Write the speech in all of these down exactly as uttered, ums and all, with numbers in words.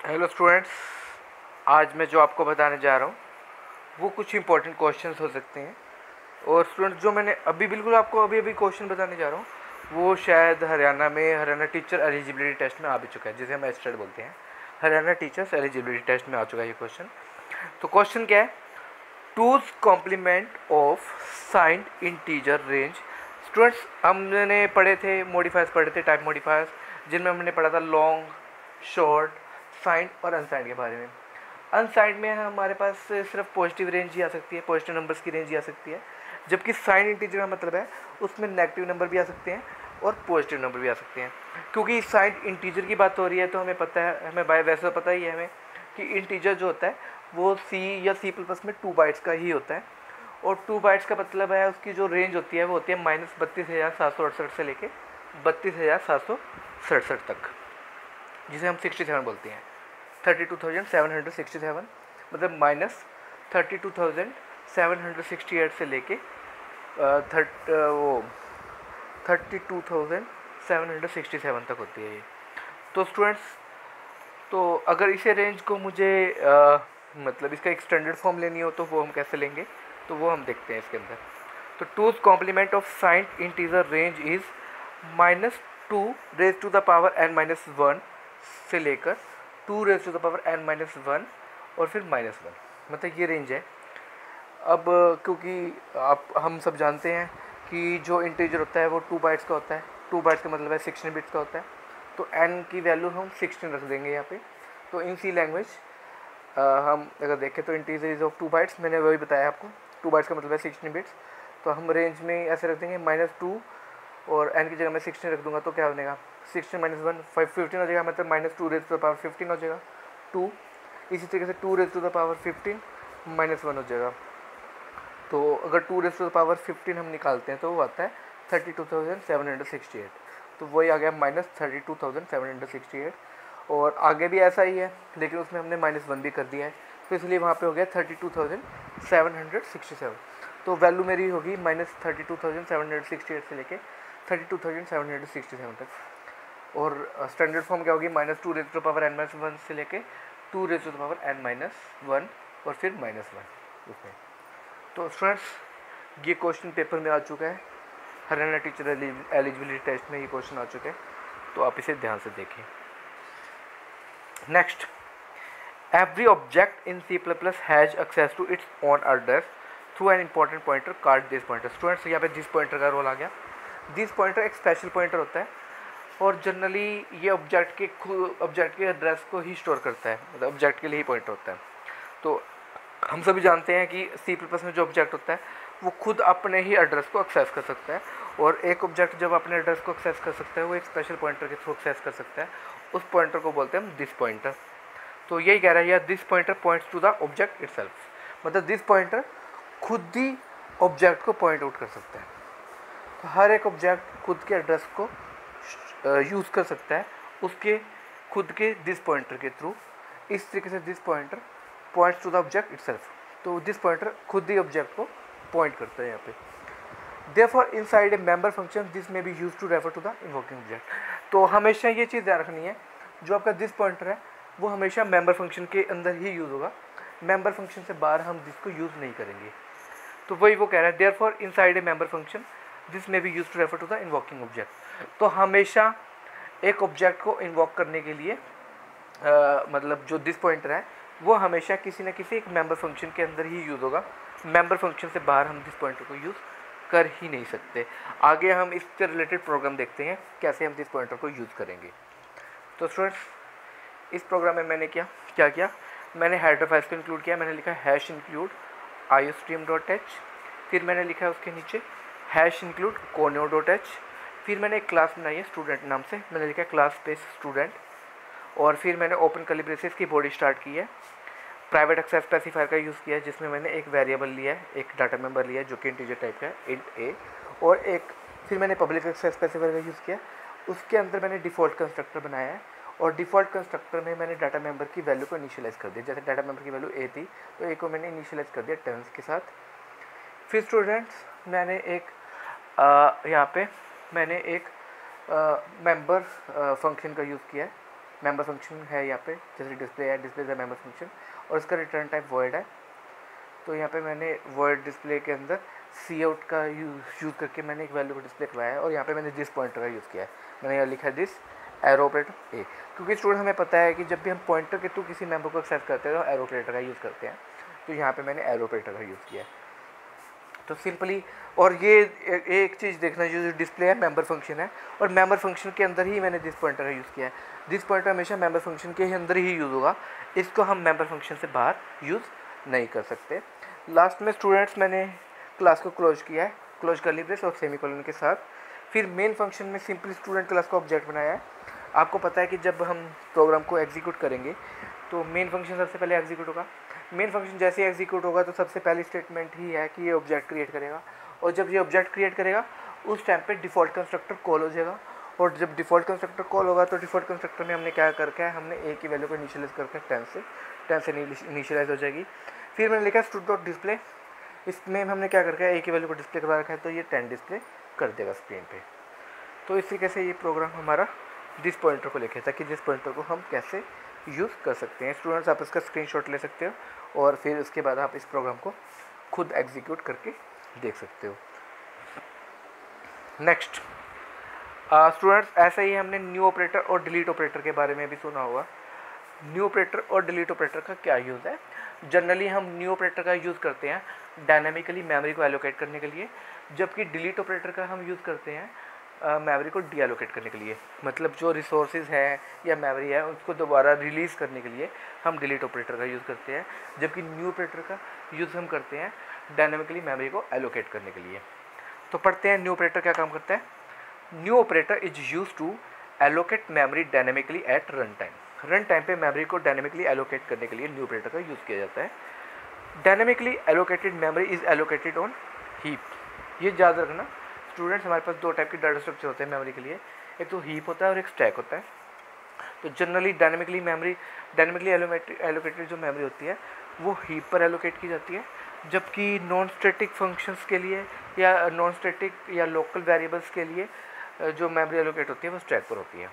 Hello students, आज मैं जो आपको बताने जा रहा हूँ वो कुछ इंपॉर्टेंट क्वेश्चंस हो सकते हैं। और स्टूडेंट्स, जो मैंने अभी बिल्कुल आपको अभी अभी क्वेश्चन बताने जा रहा हूँ वो शायद हरियाणा में हरियाणा टीचर एलिजिबिलिटी टेस्ट में आ भी चुका है, जिसे हम एस्टेट बोलते हैं। हरियाणा टीचर्स एलिजिबिलिटी टेस्ट में आ चुका है ये क्वेश्चन। तो क्वेश्चन क्या है? Two's complement of signed integer range. Students, हमने पढ़े थे मॉडिफायर्स, पढ़े थे टाइप मॉडिफायर्स, जिनमें हमने पढ़ा था लॉन्ग, शॉर्ट, साइंड और अनसाइंड के बारे में। अनसाइंड में हमारे पास सिर्फ पॉजिटिव रेंज ही आ सकती है, पॉजिटिव नंबर्स की रेंज ही आ सकती है। जबकि साइंड इंटीजर का मतलब है उसमें नेगेटिव नंबर भी आ सकते हैं और पॉजिटिव नंबर भी आ सकते हैं। क्योंकि साइंड इंटीजर की बात हो रही है तो हमें पता है, हमें बाय वैसे पता ही है हमें कि इंटीजर जो होता है वो सी या सी प्लस में टू बाइट्स का ही होता है। और टू बाइट्स का मतलब है उसकी जो रेंज होती है वो होती है माइनस बत्तीस हज़ार सात सौ अड़सठ से लेके बत्तीस हज़ार सात सौ सड़सठ तक, जिसे हम सिक्सटी सेवन बोलते हैं। Thirty two thousand seven hundred sixty seven मतलब minus thirty two thousand seven hundred sixty eight से लेके थर्ट वो thirty two thousand seven hundred sixty seven तक होती है ये। तो स्टूडेंट्स, तो अगर इसे रेंज को मुझे आ, मतलब इसका एक स्टैंडर्ड फॉर्म लेनी हो तो वो हम कैसे लेंगे, तो वो हम देखते हैं इसके अंदर। तो two's complement of signed integer range is minus two raise to the power n minus one से लेकर two raise to the power n minus one और फिर माइनस वन, मतलब ये रेंज है। अब क्योंकि आप हम सब जानते हैं कि जो इंटीजर होता है वो टू बाइट्स का होता है, टू बाइट्स का मतलब है सिक्सटीन बिट्स का होता है। तो एन की वैल्यू हम सिक्सटीन रख देंगे यहाँ पे। तो इन सी लैंग्वेज हम अगर देखें तो integer is of two bytes, मैंने वही बताया आपको, टू बाइट्स का मतलब है सिक्सटीन बिट्स। तो हम रेंज में ऐसे रख देंगे माइनस टू और एन की जगह मैं सिक्सटीन रख दूंगा, तो क्या बनेगा sixteen minus one five fifteen हो जाएगा, मतलब minus two raise to the power fifteen हो जाएगा टू। इसी तरीके से two raise to the power fifteen minus one हो जाएगा। तो अगर two raise to the power fifteen हम निकालते हैं तो वो आता है thirty two thousand seven hundred sixty eight. तो वही आ गया minus thirty two thousand seven hundred sixty eight. और आगे भी ऐसा ही है, लेकिन उसमें हमने माइनस वन भी कर दिया है, तो इसलिए वहाँ पे हो गया thirty two thousand seven hundred sixty seven. तो वैल्यू मेरी होगी minus thirty two thousand seven hundred sixty eight से लेके thirty two thousand seven hundred sixty seven तक। और स्टैंडर्ड फॉर्म क्या होगी, minus two raise to power n minus one से लेके two raise to power n minus one और फिर माइनस वन उसमें। तो स्टूडेंट्स, ये क्वेश्चन पेपर में आ चुका है, हरियाणा टीचर एलिजिबिलिटी टेस्ट में ये क्वेश्चन आ चुके हैं, तो आप इसे ध्यान से देखिए। Next, every object in C plus plus has access to its own address through an important pointer called this pointer. Students, यहाँ पे दिस पॉइंटर का रोल आ गया। दिस पॉइंटर एक स्पेशल पॉइंटर होता है और जनरली ये ऑब्जेक्ट के ऑब्जेक्ट के एड्रेस को ही स्टोर करता है, मतलब ऑब्जेक्ट के लिए ही पॉइंटर होता है। तो हम सभी जानते हैं कि सी प्लस प्लस में जो ऑब्जेक्ट होता है वो खुद अपने ही एड्रेस को एक्सेस कर सकता है, और एक ऑब्जेक्ट जब अपने एड्रेस को एक्सेस कर सकता है वो एक स्पेशल पॉइंटर के थ्रू एक्सेस कर सकता है। उस पॉइंटर को बोलते हैं हम दिस पॉइंटर। तो यही कह रहा है यार, this pointer points to the object itself, मतलब दिस पॉइंटर खुद ही ऑब्जेक्ट को पॉइंट आउट कर सकता है। तो हर एक ऑब्जेक्ट खुद के एड्रेस को यूज़ कर सकता है उसके खुद के दिस पॉइंटर के थ्रू। इस तरीके से this pointer points to the object itself. तो दिस पॉइंटर खुद ही ऑब्जेक्ट को पॉइंट करता है यहाँ पे। Therefore inside a member function this may be used to refer to the invoking object. तो हमेशा ये चीज़ ध्यान रखनी है, जो आपका दिस पॉइंटर है वो हमेशा मेंबर फंक्शन के अंदर ही यूज़ होगा, मेंबर फंक्शन से बाहर हम दिस को यूज़ नहीं करेंगे। तो वही वो कह रहा है, therefore inside a member function this may be used to refer to the invoking object. तो हमेशा एक ऑब्जेक्ट को इन्वोक करने के लिए आ, मतलब जो दिस पॉइंटर है वो हमेशा किसी न किसी एक मेंबर फंक्शन के अंदर ही यूज़ होगा, मेंबर फंक्शन से बाहर हम दिस पॉइंटर को यूज़ कर ही नहीं सकते। आगे हम इससे रिलेटेड प्रोग्राम देखते हैं कैसे हम दिस पॉइंटर को यूज़ करेंगे। तो स्टूडेंट्स, इस प्रोग्राम में मैंने क्या क्या किया, मैंने हेडर फाइल्स को इंक्लूड किया। मैंने लिखा hash include I O stream dot H, फिर मैंने लिखा है उसके नीचे hash include conio dot H, फिर मैंने एक क्लास बनाई है स्टूडेंट नाम से, मैंने लिखा है क्लास स्पेस स्टूडेंट, और फिर मैंने ओपन कर्ली ब्रेसेस की बॉडी स्टार्ट की है। प्राइवेट एक्सेस स्पेसिफायर का यूज़ किया है जिसमें मैंने एक वेरिएबल लिया है, एक डाटा मेंबर लिया है जो कि इंटीजर टाइप का है इंट ए, और एक फिर मैंने पब्लिक एक्सेस स्पेसिफायर का यूज़ किया। उसके अंदर मैंने डिफ़ॉल्ट कंस्ट्रक्टर बनाया है, और डिफ़ॉल्ट कंस्ट्रक्टर में मैंने डाटा मेंबर की वैल्यू को इनिशियलाइज़ कर दिया। जैसे डाटा मेंबर की वैल्यू ए थी तो ए को मैंने इनिशियलाइज़ कर दिया टेंस के साथ। फिर स्टूडेंट्स, मैंने एक यहाँ पे मैंने एक मेंबर फंक्शन का यूज़ किया है मेंबर फंक्शन है यहाँ पे, जैसे डिस्प्ले है, डिस्प्ले है मेंबर फंक्शन, और इसका रिटर्न टाइप वॉइड है। तो यहाँ पे मैंने वॉइड डिस्प्ले के अंदर सी आउट का यूज़ यूज़ करके मैंने एक वैल्यू को डिस्प्ले करवाया है, और यहाँ पे मैंने दिस पॉइंटर का यूज़ किया है। मैंने यहाँ लिखा है दिस एरो ऑपरेटर ए, क्योंकि स्टूडेंट हमें पता है कि जब भी हम पॉइंटर के थ्रू किसी मेंबर को एक्सेस करते हैं तो एरो ऑपरेटर का यूज़ करते हैं। तो यहाँ पे मैंने एरो ऑपरेटर का यूज़ किया है। तो सिंपली, और ये एक चीज़ देखना जो डिस्प्ले है मेंबर फंक्शन है, और मेंबर फंक्शन के अंदर ही मैंने दिस पॉइंटर का यूज़ किया है। दिस पॉइंटर हमेशा मेंबर फंक्शन के ही अंदर ही यूज़ होगा, इसको हम मेंबर फंक्शन से बाहर यूज़ नहीं कर सकते। लास्ट में स्टूडेंट्स मैंने क्लास को क्लोज किया है, क्लोज कर ली ब्रेस और सेमीकोलन के साथ। फिर मेन फंक्शन में सिंपली स्टूडेंट क्लास का ऑब्जेक्ट बनाया है। आपको पता है कि जब हम प्रोग्राम को एग्जीक्यूट करेंगे तो मेन फंक्शन सबसे पहले एग्जीक्यूट होगा। मेन फंक्शन जैसे ही एग्जीक्यूट होगा तो सबसे पहली स्टेटमेंट ही है कि ये ऑब्जेक्ट क्रिएट करेगा, और जब ये ऑब्जेक्ट क्रिएट करेगा उस टाइम पे डिफ़ॉल्ट कंस्ट्रक्टर कॉल हो जाएगा, और जब डिफ़ॉल्ट कंस्ट्रक्टर कॉल होगा तो डिफ़ॉल्ट कंस्ट्रक्टर में हमने क्या करके है, हमने ए की वैल्यू को इनिशियलाइज करके टेन से टेन से इनिशियलाइज हो जाएगी। फिर मैंने लिखा स्टूड डॉट डिस्प्ले, इसमें हमने क्या करके ए की वैल्यू को डिस्प्ले करवा रखा है, तो ये टेन डिस्प्ले कर देगा स्क्रीन पे। तो इस तरीके से ये प्रोग्राम हमारा दिस पॉइंटर को लिखे था कि दिस पॉइंटर को हम कैसे यूज़ कर सकते हैं। स्टूडेंट्स आप इसका स्क्रीनशॉट ले सकते हो और फिर उसके बाद आप इस प्रोग्राम को खुद एग्जीक्यूट करके देख सकते हो। नेक्स्ट स्टूडेंट्स, ऐसे ही हमने न्यू ऑपरेटर और डिलीट ऑपरेटर के बारे में भी सुना होगा। न्यू ऑपरेटर और डिलीट ऑपरेटर का क्या यूज़ है? जनरली हम न्यू ऑपरेटर का यूज़ करते हैं डायनामिकली मेमोरी को एलोकेट करने के लिए, जबकि डिलीट ऑपरेटर का हम यूज़ करते हैं मेमोरी को डी एलोकेट करने के लिए। मतलब जो रिसोर्सेज हैं या मेमोरी है उसको दोबारा रिलीज़ करने के लिए हम डिलीट ऑपरेटर का यूज़ करते हैं, जबकि न्यू ऑपरेटर का यूज़ हम करते हैं डायनामिकली मेमोरी को एलोकेट करने के लिए। तो पढ़ते हैं न्यू ऑपरेटर क्या काम करता है। New operator is used to allocate memory dynamically at run time. Run time पे मेमोरी को डायनामिकली एलोकेट करने के लिए न्यू ऑपरेटर का यूज़ किया जाता है। Dynamically allocated memory is allocated on heap. ये याद रखना स्टूडेंट्स, हमारे पास दो टाइप के डाटा स्ट्रक्चर होते हैं मेमोरी के लिए, एक तो हीप होता है और एक स्टैक होता है। तो generally dynamically memory dynamically allocated जो मेमोरी होती है वो हीप पर एलोकेट की जाती है, जबकि नॉन स्टैटिक फंक्शंस के लिए या नॉन स्टैटिक या लोकल वेरिएबल्स के लिए जो मेमोरी एलोकेट होती है वो स्टैक पर होती है।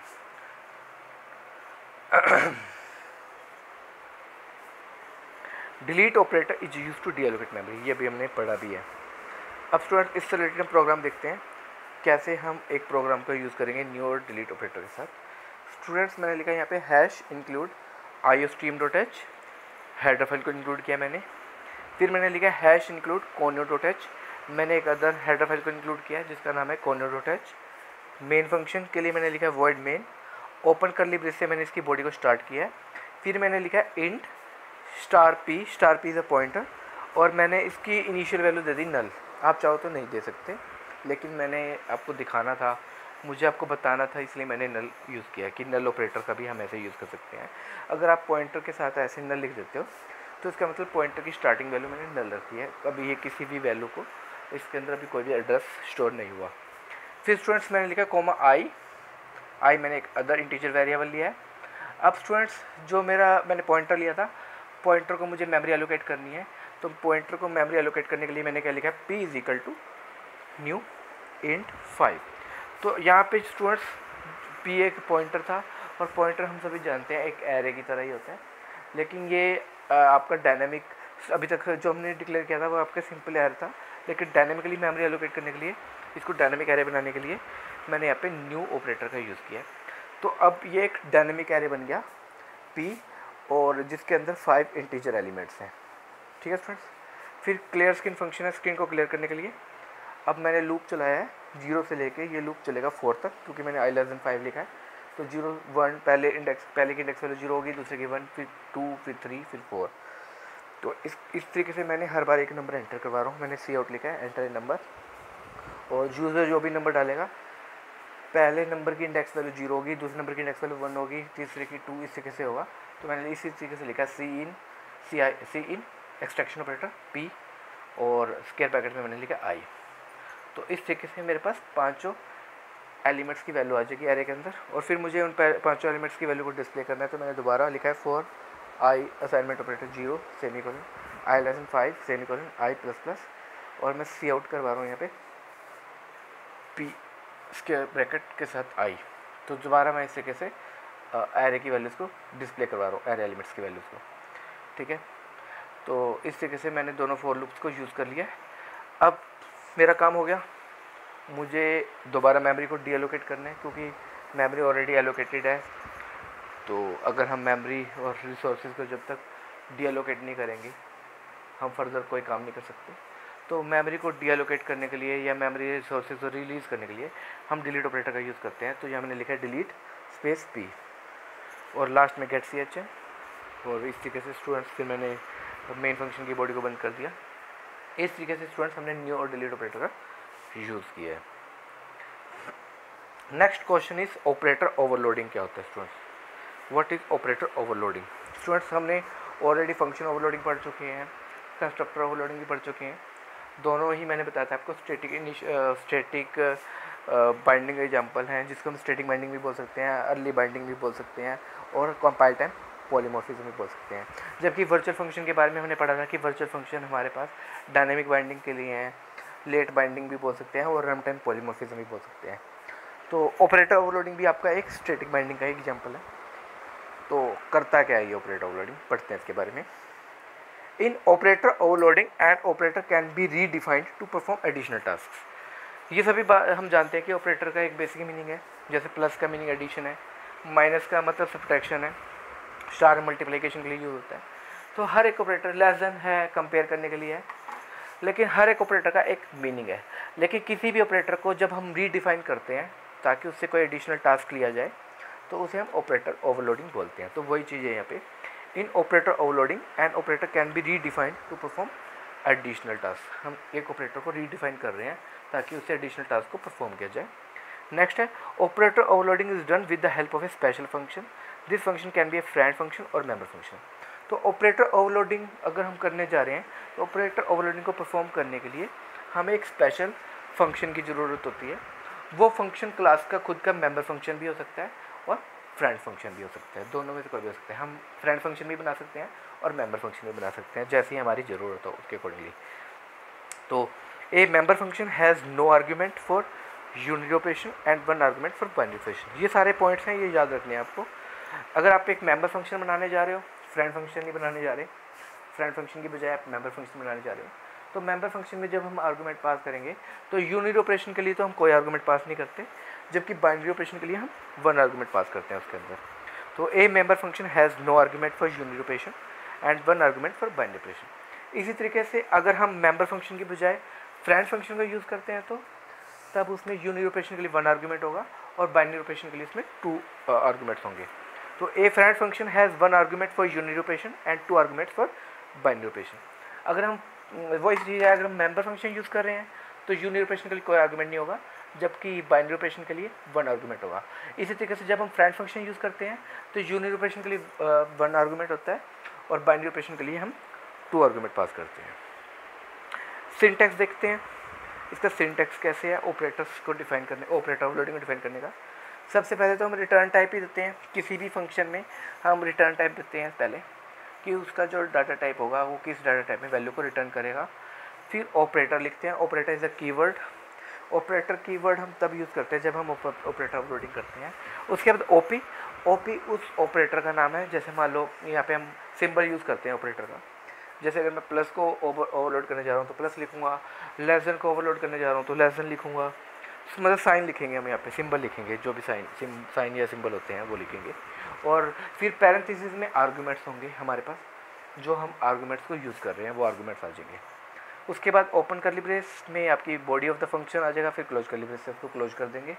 Delete operator is used to deallocate memory, ये भी हमने पढ़ा भी है। अब स्टूडेंट इससे रिलेटेड प्रोग्राम देखते हैं कैसे हम एक प्रोग्राम का यूज़ करेंगे न्यू और डिलीट ऑपरेटर के साथ। स्टूडेंट्स मैंने लिखा यहाँ पे hash include I O stream dot H, header file को इंक्लूड किया मैंने। फिर मैंने लिखा hash include conio dot H, मैंने एक अदर हेडर फाइल को इंक्लूड किया जिसका नाम है conio dot H. Main function के लिए मैंने लिखा void main, open curly brace से मैंने इसकी बॉडी को स्टार्ट किया है। फिर मैंने लिखा int star P, star P is a pointer, और मैंने इसकी इनिशियल वैल्यू दे दी नल। आप चाहो तो नहीं दे सकते, लेकिन मैंने आपको दिखाना था, मुझे आपको बताना था, इसलिए मैंने नल यूज़ किया कि नल ऑपरेटर का भी हम ऐसे यूज़ कर सकते हैं। अगर आप पॉइंटर के साथ ऐसे नल लिख देते हो तो इसका मतलब पॉइंटर की स्टार्टिंग वैल्यू मैंने नल रखी है। अभी ये किसी भी वैल्यू को, इसके अंदर अभी कोई भी एड्रेस स्टोर नहीं हुआ। फिर स्टूडेंट्स मैंने लिखा कोमा आई, आई मैंने एक अदर इंटीजर वेरिएबल लिया है। अब स्टूडेंट्स जो मेरा मैंने पॉइंटर लिया था, पॉइंटर को मुझे मेमोरी एलोकेट करनी है, तो पॉइंटर को मेमोरी एलोकेट करने के लिए मैंने क्या लिखा है, p is equal to new int five. तो यहाँ पे स्टूडेंट्स p एक पॉइंटर था, और पॉइंटर हम सभी जानते हैं एक एरे की तरह ही होता है, लेकिन ये आ, आपका डायनेमिक अभी तक जो हमने डिक्लेयर किया था वो आपका सिंपल एरे था, लेकिन डायनेमिकली मेमोरी एलोकेट करने के लिए, इसको डायनेमिक एरे बनाने के लिए मैंने यहाँ पे न्यू ऑपरेटर का यूज़ किया। तो अब ये एक डायनेमिक एरे बन गया p, और जिसके अंदर फाइव इंटीजर एलिमेंट्स हैं। ठीक है स्टूडेंट्स। फिर क्लियर स्क्रीन फंक्शन है स्क्रीन को क्लियर करने के लिए। अब मैंने लूप चलाया है जीरो से लेके, ये लूप चलेगा फोर तक, क्योंकि मैंने आई लेस देन फाइव लिखा है। तो जीरो वन, पहले इंडेक्स पहले की इंडेक्स वैल्यू जीरो होगी, दूसरे की वन, फिर टू, फिर थ्री, फिर फोर। तो इस इस तरीके से मैंने हर बार एक नंबर एंटर करवा रहा हूँ। मैंने सी आउट लिखा है एंटर ए नंबर, और यूज़र जो भी नंबर डालेगा, पहले नंबर की इंडेक्स वैल्यू जीरो होगी, दूसरे नंबर की इंडेक्स वैल्यू वन होगी, तीसरे की टू, इस तरीके से होगा। तो मैंने इसी तरीके से लिखा C in C I C in extraction operator P, और स्क्वायर ब्रैकेट में मैंने लिखा आई। तो इस तरीके से मेरे पास पांचों एलिमेंट्स की वैल्यू आ जाएगी एरे के अंदर, और फिर मुझे उन पांचों एलिमेंट्स की वैल्यू को डिस्प्ले करना है। तो मैंने दोबारा लिखा है for I assignment operator zero semicolon I less than five semicolon I plus plus, और मैं सी आउट करवा रहा हूँ यहाँ पे पी स्क्वायर ब्रैकेट के साथ आई। तो दोबारा मैं इस तरीके से एरे की वैल्यूज़ को डिस्प्ले करवा रहा हूँ, एरे एलिमेंट्स की वैल्यूज़ को, ठीक है। तो इस तरीके से मैंने दोनों फॉर लूप्स को यूज़ कर लिया। अब मेरा काम हो गया, मुझे दोबारा मेमोरी को डीएलोकेट करना है, क्योंकि मेमोरी ऑलरेडी एलोकेटेड है। तो अगर हम मेमोरी और रिसोर्सेज को जब तक डीएलोकेट नहीं करेंगे हम फर्दर कोई काम नहीं कर सकते। तो मेमोरी को डीएलोकेट करने के लिए या मेमोरी रिसोर्सेज को रिलीज़ करने के लिए हम डिलीट ऑपरेटर का यूज़ करते हैं। तो यहाँ मैंने लिखा है डिलीट स्पेस पी और लास्ट में गेट सी एच है। और इस तरीके से स्टूडेंट्स फिर मैंने मेन फंक्शन की बॉडी को बंद कर दिया। इस तरीके से स्टूडेंट्स हमने न्यू और डिलीट ऑपरेटर का यूज़ किया है। Next question is operator overloading क्या होता है students, what is operator overloading. Students हमने ऑलरेडी फंक्शन ओवरलोडिंग पढ़ चुके हैं, कंस्ट्रक्टर ओवरलोडिंग भी पढ़ चुके हैं। दोनों ही मैंने बताया था आपको स्टैटिक स्टैटिक बाइंडिंग एग्जांपल हैं, जिसको हम स्टैटिक बाइंडिंग भी बोल सकते हैं, अर्ली बाइंडिंग भी बोल सकते हैं और कंपाइल टाइम पॉलीमॉर्फिज्म भी बोल सकते हैं। जबकि वर्चुअल फंक्शन के बारे में हमने पढ़ा था कि वर्चुअल फंक्शन हमारे पास डायनेमिक बाइंडिंग के लिए हैं, लेट बाइंडिंग भी बोल सकते हैं और रन टाइम पॉलीमॉर्फिज्म भी बोल सकते हैं। तो ऑपरेटर ओवरलोडिंग भी आपका एक स्टैटिक बाइंडिंग का एक एग्जांपल है। तो करता क्या है ये ऑपरेटर ओवरलोडिंग, पढ़ते हैं इसके बारे में। In operator overloading and operator can be redefined to perform additional task. ये सभी बात हम जानते हैं कि ऑपरेटर का एक बेसिक मीनिंग है, जैसे प्लस का मीनिंग एडिशन है, माइनस का मतलब सब्ट्रैक्शन है, स्टार मल्टीप्लिकेशन के लिए यूज होता है। तो हर एक ऑपरेटर लेस देन है कंपेयर करने के लिए है, लेकिन हर एक ऑपरेटर का एक मीनिंग है। लेकिन किसी भी ऑपरेटर को जब हम रीडिफाइन करते हैं ताकि उससे कोई एडिशनल टास्क लिया जाए तो उसे हम ऑपरेटर ओवरलोडिंग बोलते हैं। तो वही चीज़ है यहाँ पे, in operator overloading and operator can be redefined to perform additional task. हम एक ऑपरेटर को रीडिफाइन कर रहे हैं ताकि उससे एडिशनल टास्क को परफॉर्म किया जाए। नेक्स्ट है operator overloading is done with the help of a special function. This function can be a friend function और मेंबर फंक्शन। तो ऑपरेटर ओवरलोडिंग अगर हम करने जा रहे हैं तो ऑपरेटर ओवरलोडिंग को परफॉर्म करने के लिए हमें एक स्पेशल फंक्शन की ज़रूरत होती है। वो फंक्शन क्लास का खुद का मेंबर फंक्शन भी हो सकता है और फ्रेंड फंक्शन भी हो सकता है, दोनों में से कोई भी हो सकता है। हम फ्रेंड फंक्शन भी बना सकते हैं और मेंबर फंक्शन भी बना सकते हैं, जैसी हमारी ज़रूरत हो उसके अकॉर्डिंगली। तो a member function has no argument for unit operation and one argument for binary operation. ये सारे पॉइंट्स हैं, ये याद रखने हैं आपको। अगर आप एक मेंबर फंक्शन बनाने जा रहे हो, फ्रेंड फंक्शन नहीं बनाने जा रहे, फ्रेंड फंक्शन की बजाय आप मेंबर फंक्शन बनाने जा रहे हो, तो मेंबर फंक्शन में जब हम आर्गूमेंट पास करेंगे तो यूनिट ऑपरेशन के लिए तो हम कोई आर्गूमेंट पास नहीं करते, जबकि बाइनरी ऑपरेशन के लिए हम वन आर्गूमेंट पास करते हैं उसके अंदर। तो a member function has no argument for unit operation and one argument for binary operation. इसी तरीके से अगर हम मेंबर फंक्शन की बजाय फ्रेंड फंक्शन का यूज़ करते हैं तो तब उसमें यूनिट ऑपरेशन के लिए वन आर्गूमेंट होगा और बाइनरी ऑपरेशन के लिए इसमें टू आर्गूमेंट्स होंगे। तो a friend function has one argument for unit operation and two argument for binary operation. अगर हम वो इस चीज़ है, अगर हम मेंबर फंक्शन यूज़ कर रहे हैं तो यूनिट ऑपरेशन के लिए कोई आर्गूमेंट नहीं होगा, जबकि बाइनरी ऑपरेशन के लिए वन आर्गूमेंट होगा। इसी तरीके से जब हम फ्रेंड फंक्शन यूज़ करते हैं तो यूनिट ऑपरेशन के लिए वन आर्गूमेंट होता है और बाइनरी ऑपरेशन के लिए हम टू आर्गूमेंट पास करते हैं। सिंटैक्स देखते हैं, इसका सिंटैक्स कैसे है ऑपरेटर्स को डिफाइन करने, ऑपरेटर ओवरलोडिंग को डिफाइन करने का। सबसे पहले तो हम रिटर्न टाइप ही देते हैं, किसी भी फंक्शन में हम रिटर्न टाइप देते हैं पहले कि उसका जो डाटा टाइप होगा वो किस डाटा टाइप में वैल्यू को रिटर्न करेगा। फिर ऑपरेटर लिखते हैं, operator is a keyword. Operator keyword हम तब यूज़ करते हैं जब हम ऑपरेटर ओवरलोडिंग करते हैं। उसके बाद ओपी, ओपी उस ऑपरेटर का नाम है। जैसे मान लो यहाँ पे हम सिंबल यूज़ करते हैं ऑपरेटर का, जैसे अगर मैं प्लस को ओवर ओवरलोड करने जा रहा हूँ तो प्लस लिखूँगा, लेस देन को ओवरलोड करने जा रहा हूँ तो लेस देन लिखूँगा। मतलब साइन लिखेंगे हम यहाँ पे, सिंबल लिखेंगे, जो भी साइन सिम साइन या सिंबल होते हैं वो लिखेंगे। और फिर पैरेंथेसिस में आर्गूमेंट्स होंगे हमारे पास, जो हम आर्गूमेंट्स को यूज़ कर रहे हैं वो आर्गूमेंट्स आ जाएंगे। उसके बाद ओपन करली ब्रेस में आपकी बॉडी ऑफ द फंक्शन आ जाएगा, फिर क्लोज करली ब्रेस से उसको क्लोज कर देंगे।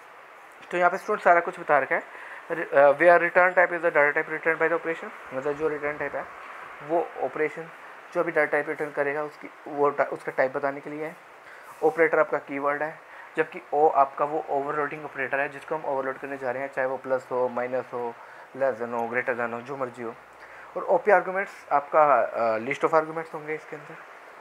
तो यहाँ पे स्टूडेंट सारा कुछ बता रखा है। Where return type is the data type return by the operation, मतलब जो रिटर्न टाइप है वो ऑपरेशन जो भी डाटा टाइप रिटर्न करेगा उसकी वो उसका टाइप बताने के लिए है। ऑपरेटर आपका कीवर्ड है, जबकि ओ आपका वो ओवरलोडिंग ऑपरेटर है जिसको हम ओवरलोड करने जा रहे हैं, चाहे वो प्लस हो, माइनस हो, लेस देन हो, ग्रेटर देन हो, जो मर्जी हो। और ओपी आर्गूमेंट्स आपका लिस्ट ऑफ आर्गूमेंट्स होंगे इसके अंदर।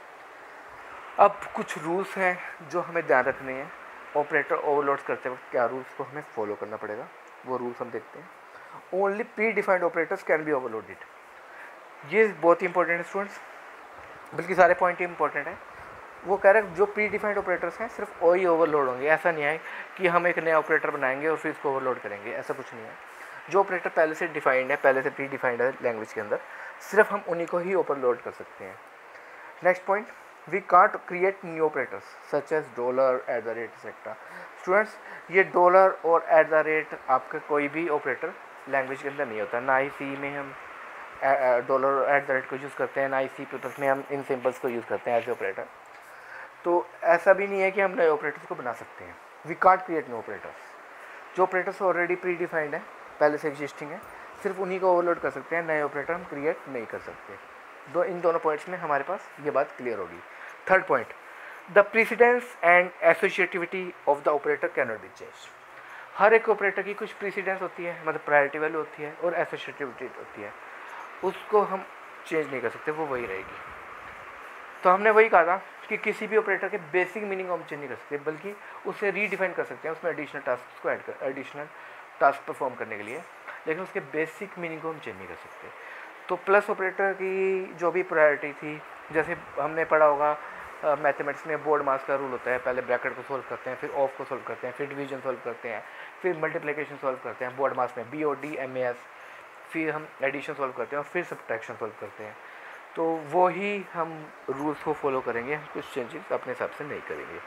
अब कुछ रूल्स हैं जो हमें ध्यान रखने हैं, ऑपरेटर ओवरलोड्स करते वक्त क्या रूल्स को हमें फॉलो करना पड़ेगा, वो रूल्स हम देखते हैं। Only predefined operators can be overloaded. ये बहुत ही इंपॉर्टेंट है स्टूडेंट्स, बल्कि सारे पॉइंट ही इंपॉर्टेंट है। वो कह रहे हैं जो प्री डिफाइंड ऑपरेटर्स हैं सिर्फ वही ओवरलोड होंगे। ऐसा नहीं है कि हम एक नया ऑपरेटर बनाएंगे और फिर इसको ओवरलोड करेंगे, ऐसा कुछ नहीं है। जो ऑपरेटर पहले से डिफाइंड है, पहले से प्री डिफाइंड है लैंग्वेज के अंदर, सिर्फ हम उन्हीं को ही ओवरलोड कर सकते हैं। Next point, we can't create new operators such as dollar, at the rate etcetera. Students, ये डॉलर और एट द रेट आपका कोई भी ऑपरेटर लैंग्वेज के अंदर नहीं होता। ना ही सी में हम डॉलर और एट द रेट को यूज़ करते हैं, ना ही सी प्लस में हम इन सिंबल्स को यूज़ करते हैं एज ए ऑपरेटर। तो ऐसा भी नहीं है कि हम नए ऑपरेटर्स को बना सकते हैं। We can't create new operators. जो ऑपरेटर्स ऑलरेडी प्री डिफाइंड है, पहले से एग्जिस्टिंग है, सिर्फ उन्हीं को ओवरलोड कर सकते हैं, नए ऑपरेटर हम क्रिएट नहीं कर सकते। दो इन दोनों पॉइंट्स में हमारे पास ये बात क्लियर होगी। Third point, the precedence and associativity of the operator can not be change. हर एक ऑपरेटर की कुछ प्रीसिडेंस होती है, मतलब प्रायोरिटी वैल्यू होती है, और एसोसिएटिविटी होती है, उसको हम चेंज नहीं कर सकते, वो वही रहेगी। तो हमने वही कहा था कि किसी भी ऑपरेटर के बेसिक मीनिंग को हम चेंज नहीं कर सकते, बल्कि उसे रीडिफाइन कर सकते हैं, उसमें एडिशनल टास्क को ऐड कर एडिशनल टास्क परफॉर्म करने के लिए, लेकिन उसके बेसिक मीनिंग को हम चेंज नहीं कर सकते। तो प्लस ऑपरेटर की जो भी प्रायोरिटी थी, जैसे हमने पढ़ा होगा मैथमेटिक्स में बोर्ड मास का रूल होता है, पहले ब्रैकेट को सोल्व करते हैं, फिर ऑफ को सोल्व करते हैं, फिर डिवीजन सोल्व करते हैं, फिर मल्टीप्लिकेशन सोल्व करते हैं बोर्ड मास में, B O D M A S, फिर हम एडिशन सोल्व करते हैं और फिर सब्ट्रैक्शन सोल्व करते हैं। तो वो ही हम रूल्स को फॉलो करेंगे, हम कुछ चेंजेस अपने हिसाब से नहीं करेंगे।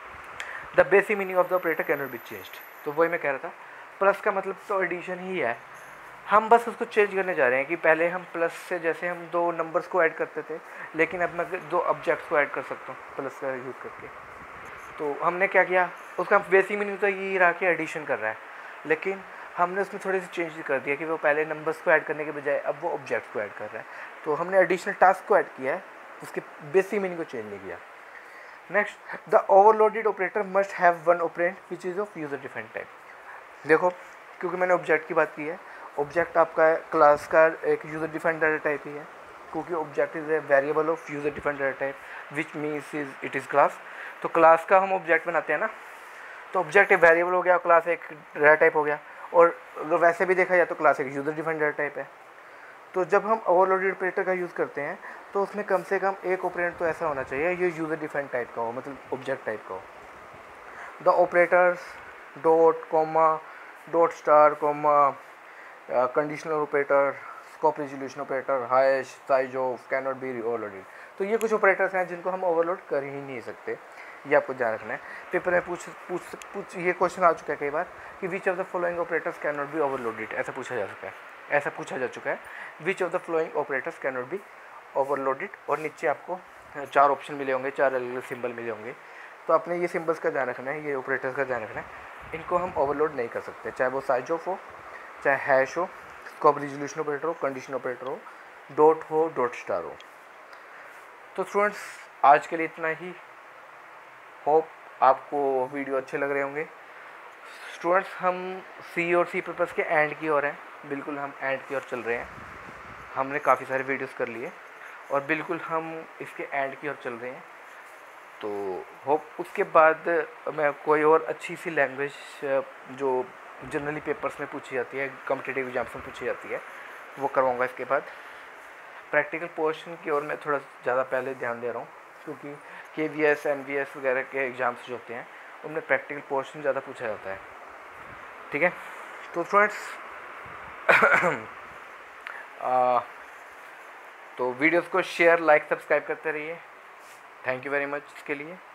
The basic meaning of the operator can not be changed. तो वही मैं कह रहा था, प्लस का मतलब तो एडिशन ही है, हम बस उसको चेंज करने जा रहे हैं कि पहले हम प्लस से जैसे हम दो नंबर्स को ऐड करते थे, लेकिन अब मैं दो ऑब्जेक्ट्स को ऐड कर सकता हूँ प्लस का यूज़ करके। तो हमने क्या किया, उसका बेसिक मीनिंग तो यही रहा कि एडिशन कर रहा है, लेकिन हमने उसमें थोड़ी सी चेंज कर दिया कि वो पहले नंबर्स को ऐड करने के बजाय अब वो ऑब्जेक्ट्स को ऐड कर रहा है। तो हमने एडिशनल टास्क को ऐड किया है, उसके बेसिक मीनिंग को चेंज नहीं किया। Next, the overloaded operator must have one operand which is of user defined type. देखो, क्योंकि मैंने ऑब्जेक्ट की बात की है, ऑब्जेक्ट आपका क्लास का एक यूजर डिफाइंड डाटा टाइप ही है, क्योंकि object is a variable of user defined data type which means is it is class. तो क्लास का हम ऑब्जेक्ट बनाते हैं ना, तो ऑब्जेक्ट एक वेरिएबल हो गया, क्लास एक डाटा टाइप हो गया, और अगर वैसे भी देखा जाए तो क्लास एक यूजर डिफाइंड डाटा टाइप है। तो जब हम ओवरलोडेड ऑपरेटर का यूज़ करते हैं तो उसमें कम से कम एक ऑपरेंड तो ऐसा होना चाहिए ये यूजर डिफाइंड टाइप का हो, मतलब ऑब्जेक्ट टाइप का हो। The operators dot comma dot star comma conditional operator, scope resolution operator, hash, size of can not be overloaded. तो ये कुछ ऑपरेटर्स हैं जिनको हम ओवरलोड कर ही नहीं सकते, ये आपको ध्यान रखना है। पेपर में पूछ पूछ पूछ ये क्वेश्चन आ चुका है कई बार कि which of the following operators can not be overloaded, ऐसा पूछा जा चुका है ऐसा पूछा जा चुका है which of the following operators can not be overloaded. और नीचे आपको चार ऑप्शन मिले होंगे, चार अलग अलग सिंबल मिले होंगे। तो आपने ये सिंबल्स का ध्यान रखना है, ये ऑपरेटर्स का ध्यान रखना है, इनको हम ओवरलोड नहीं कर सकते, चाहे वो साइज ऑफ हो, चाहे हैश हो, स्कोप रेजोल्यूशन ऑपरेटर हो, कंडीशन ऑपरेटर हो, डॉट हो, डॉट स्टार हो। तो स्टूडेंट्स, आज के लिए इतना ही। होप आपको वीडियो अच्छे लग रहे होंगे। स्टूडेंट्स, हम सी और सी पर्पस के एंड की ओर हैं, बिल्कुल हम एंड की ओर चल रहे हैं। हमने काफ़ी सारे वीडियोस कर लिए और बिल्कुल हम इसके एंड की ओर चल रहे हैं। तो होप उसके बाद मैं कोई और अच्छी सी लैंग्वेज जो जनरली पेपर्स में पूछी जाती है, कॉम्पिटिटिव एग्जाम्स में पूछी जाती है, वो करवाऊँगा। इसके बाद प्रैक्टिकल पोर्शन की ओर मैं थोड़ा ज़्यादा पहले ध्यान दे रहा हूँ, क्योंकि K V S N V S वगैरह के एग्ज़ाम्स जो होते हैं उनमें प्रैक्टिकल पोर्शन ज़्यादा पूछा जाता है। ठीक है, तो स्टूडेंट्स तो वीडियोस को शेयर, लाइक, सब्सक्राइब करते रहिए। थैंक यू वेरी मच इसके लिए।